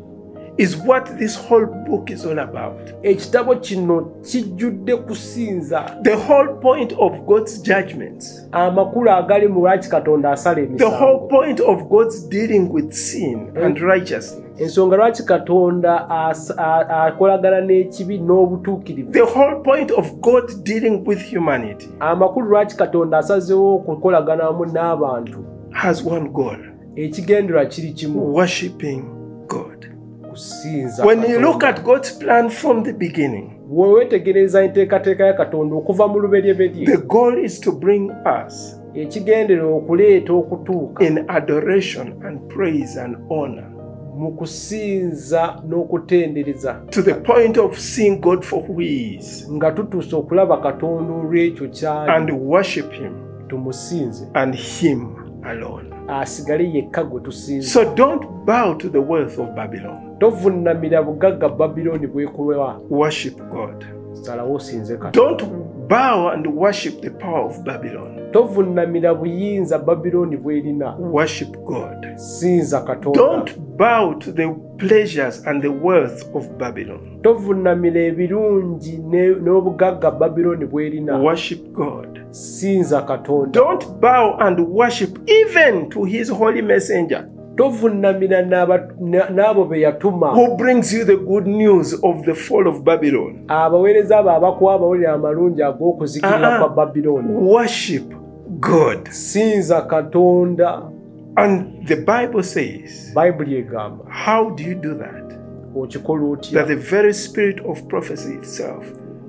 is what this whole book is all about. Ekitabo kino kijjudde kusinza. The whole point of God's judgments. Amakulu agali mu lwaki Katonda asala emisango. The whole point of God's dealing with sin and righteousness. Ensonga lwaki Katonda akolagana n'ekibi n'obutuukirivu. The whole point of God dealing with humanity. Amakulu lwaki Katonda asazeewo okukolagana wamu n'abantu. Has one goal. Ekigendererwa kiri kimu. Worshipping God. Kusinza. When you look at God's plan from the beginning, wewetegereza enteekateeka ya Katonda okuva mu lubereberye. The goal is to bring us ekigendererwa okuleeta okutuuka in adoration and praise and honor. Mu kusinza n'okutendereza. To the point of seeing God for who he is. Nga tutuuse okulaba Katonda olw'ekyo kyali. And worship him. Tumusinze. And him alone. Asigale yekka gwe tusinza. So don't bow to the wealth of Babylon. Tovunnamira bugagga Babyloni bwekuwewa. Worship God. Salawo osinze Katonda. Don't bow and worship the power of Babylon. Tovunnamira buyinza Babyloni bw'erina. Worship God. Sinza Katonda. Don't bow to the pleasures and the wealth of Babylon. Tovunnamira ebirungi n'obugagga Babyloni bw'erina. Worship God. Sinza Katonda. Don't bow and worship even to his holy messenger. Tovunnamira n'abo be yatuma. Who brings you the good news of the fall of Babylon. Abaweereza abo abakuwa amawulire amalungi ag'okuzikirira kwa Babyloni. Worship God. Sinza Katonda. And the Bible says, Bible egamba. How do you do that? Okikola otya? That the very spirit of prophecy itself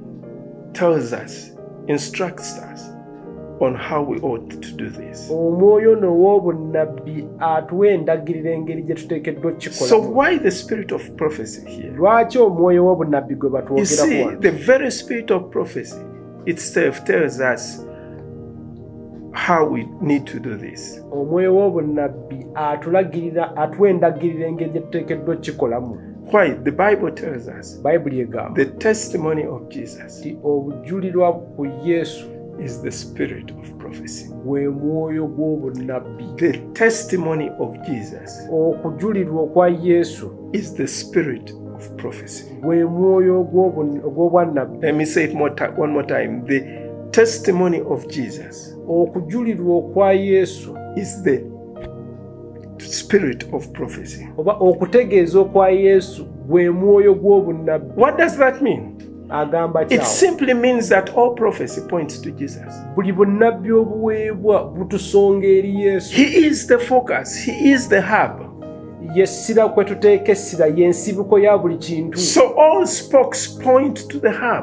tells us, instructs us on how we ought to do this. Omwoyo n'ow'obunnabbi atuwa endagiriro engeri gye tuteekeddwa okukikola. So why the spirit of prophecy here? Lwaki omwoyo w'obunnabbi gwe You see, batwogerako? the very spirit of prophecy itself tells us how we need to do this. Omwoyo w'obunnabbi atuwa endagiriro engeri gye tuteekeddwa okukikolamu. Why? The Bible tells us Bible egamba the testimony of Jesus nti obujulirwa ku Yesu is the spirit of prophecy. Gwe mwoyo gw'obunnabbi. The testimony of Jesus Okujulirwa okwa Yesu is the spirit of prophecy. Gwe mwoyo gw'obwannabbi. Let me say it one more time. The testimony of Jesus Okujulirwa okwa Yesu is the spirit of prophecy. Oba okutegeeza okwa Yesu gwe mwoyo gw'obunnabbi. What does that mean? Agamba It kyawo. simply means that all prophecy points to Jesus. Buli bunnabbi obuweebwa butusonga eri Yesu. He is the focus. He is the hub. Yessira kwe tuteeka essira y'ensibuko ya buli kintu. So all spokes point to the hub.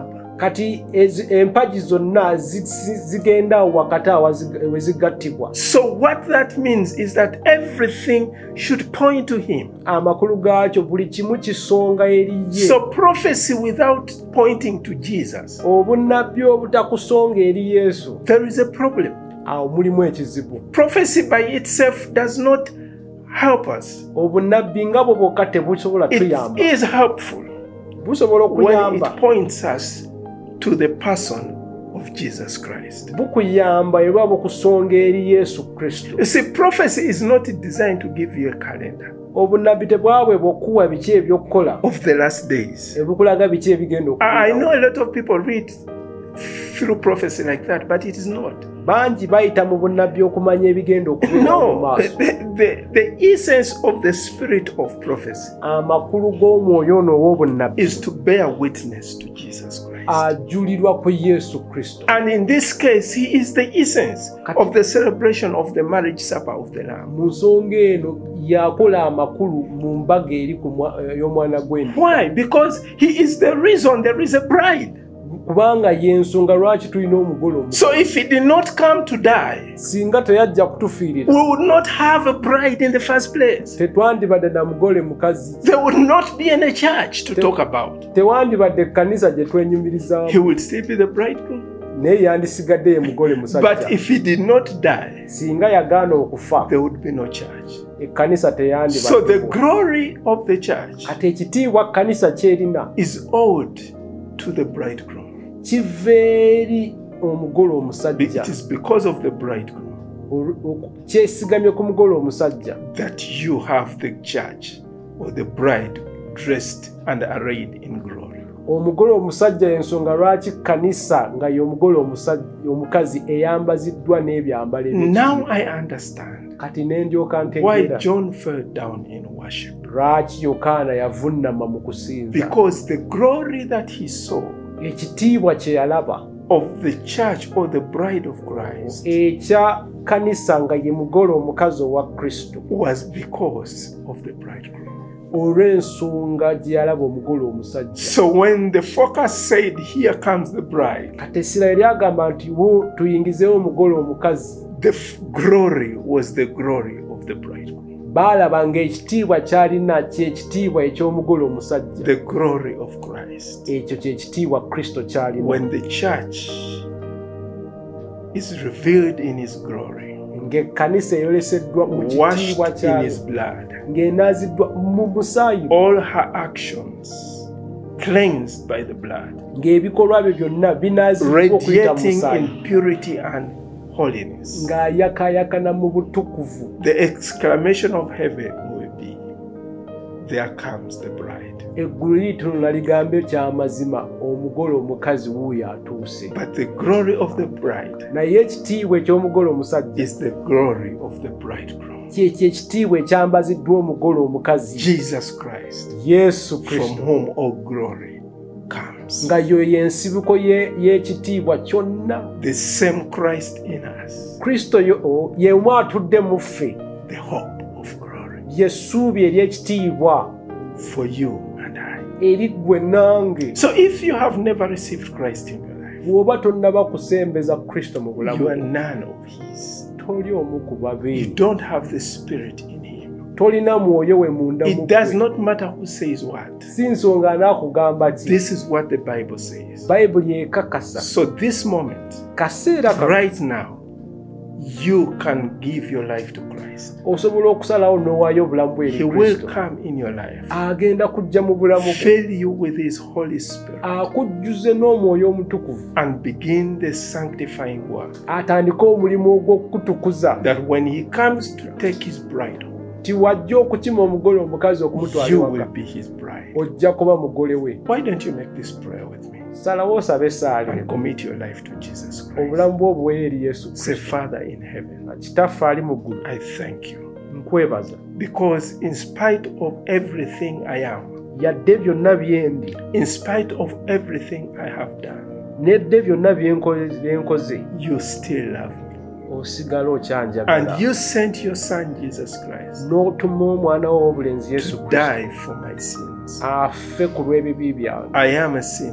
kati empagi zonna zigenda wakati wezigattibwa. So what that means is that everything should point to him. Amakulu gaakyo buli kimu kisonga eri ye. So prophecy without pointing to Jesus, obunnabbi obutakusonga eri Yesu, there is a problem. awo mulimu ekizibu. Prophecy by itself does not help us. Obunnabbi nga bwo bwokka tebusobola tuyamba. It is helpful busobola when okuyamba. it points us to the person of Jesus Christ. Bukuyamba era bukusonga eri Yesu Kristo. You see, prophecy is not designed to give you a calendar Obunnabbi tebwabwe bw'okuwa biki eby'okukola of the last days. ebukulaga biki ebigenda I know okuba. a lot of people read through prophecy like that, but it is not. Bangi bayita mu bunnabbi okumanya ebigenda okubeera mu No, maaso. the essence of the spirit of prophecy Amakulu g'omwoyo ono ow'obunnabbi is to bear witness to Jesus Christ. ajulirwa ku Yesu Kristo. And in this case, he is the essence of the celebration of the marriage supper of the Lamb. Mu nsonga eno yakola amakulu mu mbaga eri y'omwana gw'endiga. Why? Because he is the reason there is a bride. Kubanga y'ensonga lwaki tulina omugole omu. So if he did not come to die, Singa teyajja kutufiirira, we would not have a bride in the first place. tetwandibadde na mugole mukazi. There would not be any church to talk about. Tewandibadde ekkanisa gye twenyumirizaamu. He would still be the bridegroom. Naye yandisigadde ye mugole But musajja. if he did not die, Singa yagaana okufa, there would be no church. ekkanisa So the teyandibadde. glory of the church Kati ekitiibwa kkanisa kyerina is owed to the bridegroom. kiva eri omugole It omusajja. is because of the bridegroom Kyesigamye ku mugole omusajja that you have the church or the bride dressed and arrayed in glory. omugole omusajja y'ensonga lwaki kkanisa nga y'omugole omukazi eyambaziddwa n'ebyambalo Now ebyo. I understand Kati ne ndyoka why ntegeera John fell down in worship. lwaki Yokaana yavunnama mu kusinza. Because the glory that he saw Ekitiibwa kye yalaba of the church or the bride of Christ ekya kkanisa nga ye mugole omukazi owa Kristo was because of the bridegroom. olw'ensonga gye yalaba omugole omusajja. So when the focus said, "Here comes the bride," Kati essira yali agamba nti tuyingizeewo omugole omukazi, the glory was the glory of the bridegroom, baalaba ng'ekitiibwa kyalina kyekitiibwa eky'omugole omusajja. the glory of Christ. Ekyo kyekitiibwa Kristo kyalina. When the church is revealed in his glory, ng'ekkanisa eyoleseddwa mu kitiibwa washed in kyayo, his blood, ng'enaaziddwa mu musaayi, all her actions cleansed by the blood, ng'ebikolwa bye byonna binaaziddwa okuyita mu radiating musaayi, in purity and holiness. ng'ayakaayakana mu butukuvu. The exclamation of heaven will be, "There comes the bride." Eggulu liitunula ligambe ky'amazima, omugole omukazi wuuyo atuuse. But the glory of the bride Naye ekitiibwa eky'omugole omusajja is the glory of the bridegroom, kyekyo ekitiibwa ekyambaziddwa omugole omukazi, Jesus Christ, Yesu from Kristo, whom all glory comes. nga yo y'ensibuko y'ekitiibwa kyonna. The same Christ in us, Kristo y'emu atudde mu ffe, the hope of glory y'essuubi ery'ekitiibwa for you and I. eri ggwe nange. So if you have never received Christ in your life, Bw'oba tonnaba kusembeza Kristo mu you bulamu, are none of his. toli omu ku You babe, don't have the spirit in him. tolina mwoyo we munda mu It does ggwe. not matter who says what. Si nsonga anaakugamba ki, This is what the Bible says. Bayibuli ekakasa. So this moment, Kaseera kano right now, you can give your life to Christ. osobola okusalawo n'owaayo obulamu bwe He eri will Kristo. come in your life, Agenda kujja mu bulamu bwe, fill you with his Holy Spirit, akujjuze n'omwoyo omutukuvu, and begin the sanctifying work. atandike omulimu ogw'okutukuza, That when he comes to take his bride home, ti wajja okukima omugole omukazi okumutwala you ewaka, will be his bride. ojja kuba mugole we. Why don't you make this prayer with me Salawo osabe esaala and commit your life to Jesus Christ? obulamu bwe obuweere eri Yesu Say, Kristo. Father in heaven, Kitaffe ali mu ggulu, I thank you. nkwebaza. Because in spite of everything I am, Yadde byonna byendi, in spite of everything I have done, nedde byonna byenkoze, you still love me. osigala And okyanjagala. you sent your son Jesus Christ N'otuma omwana wo ow'obulenzi Yesu to Kristo die for my sins. afe ku lw'ebibi byange. I am a sinner. Ndi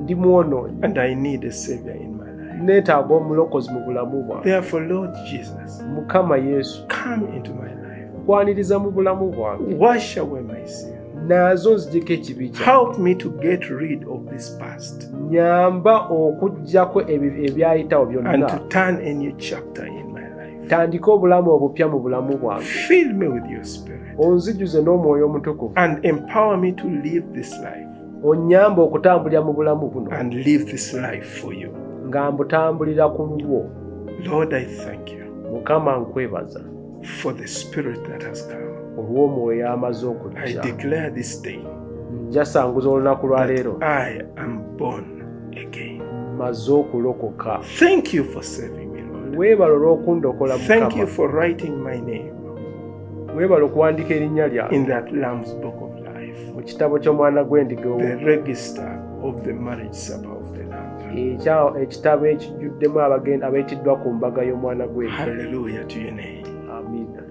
ndi mwonoonyi and I need a Savior in my life. neetaaga omulokozi mu bulamu bwange. Therefore, Lord Jesus, Mukama Yesu come into my life. kwaniriza mu bulamu bwange, Wash away my sin. naazo nzijeko ekibi kyange. Help me to get rid of this past Nyamba okuggyako ebyayitawo and byonna, to turn a new chapter in my life. tandika obulamu obupya mu bulamu bwange, Fill me with your Spirit onzijuze n'omwoyo omutukuvu, and empower me to live this life onnyamba okutambulira mu bulamu buno and live this life for you. nga mbutambulira ku lulwo. Lord, I thank you Mukama nkwebaza for the Spirit that has come. olw'omwoyo amaze I okujja. declare this day Njasanguza olunaku lwa that leero I am born again. maze okulokoka. Thank you for saving me, Lord. Weebala olw'okundokola Thank you Mukama. for writing my name Weebala okuwandiika erinnya lyange in that Lamb's Book of Life, mu kitabo ky'omwana gw'endiga the register of the marriage supper of the Lamb. ekitabo ekijjuddemu abayitiddwa ku mbaga y'omwana gw'endiga. Hallelujah to your name. Amiina.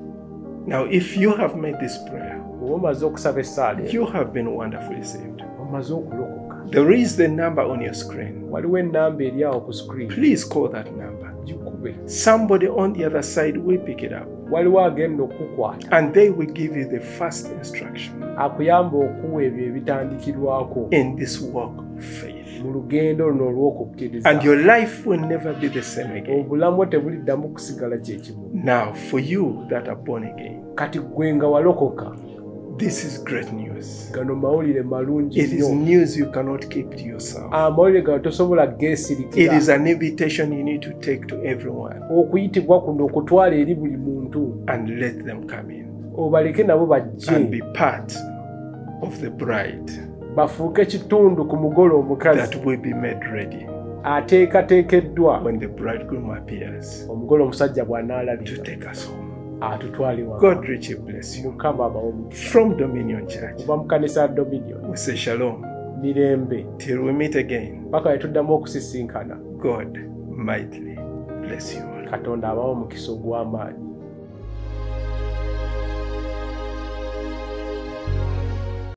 Now, if you have made this prayer, Bw'oba omaze okusaba essaala eyo, you have been wonderfully saved. omaze okulokoka. There is the number on your screen. Waliwo ennamba eri awo ku screen. Please call that number. Gikube. Somebody on the other side will pick it up Waliwo agenda okukukwata and they will give you the first instruction akuyamba okuwa ebyo ebitandikirwako in this walk of faith. mu lugendo luno olw'okukkiriza. And your life will never be the same again. Obulamu tebuliddamu kusigala kye kimu. Now, for you that are born again, Kati ggwe nga walokoka, this is great news. gano mawulire malungi It is nnyo. news you cannot keep to yourself. Amawulire gano tosobola It geesirikira. is an invitation you need to take to everyone Okuyitibwa kuno okutwala eri buli muntu, and let them come in obaleke nabo and bajje be part of the bride bafuuke kitundu ku mugole omukazi that will be made ready ateekateekeddwa when the bridegroom appears omugole omusajja to bw'anaalabika take us home. atutwale wano. God richly bless you. Mukama abawo From Dominion Church, kuva mu kanisa ya Dominion. we say shalom. Mirembe Till we meet again, paka we tuddamu okusisinkana. God mightily bless you all. Katonda abawo omukisa ogw'amaanyi.